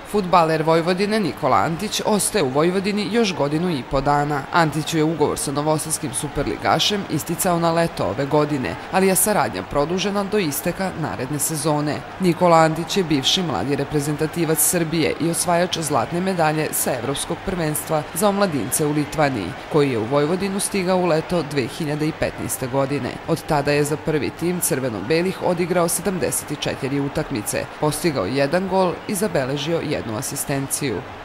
Fudbaler Vojvodine Nikola Antić ostaje u Vojvodini još godinu i po dana. Antiću je ugovor sa novosadskim superligašem isticao na leto ove godine, ali je saradnja produžena do isteka naredne sezone. Nikola Antić je bivši mladi reprezentativac Srbije i osvajač zlatne medalje sa Evropskog prvenstva za omladince u Litvaniji, koji je u Vojvodinu stigao u leto 2015. godine. Od tada je za prvi tim crveno-belih odigrao 74 utakmice, postigao 1 gol i zabeležio 1 asistenciju.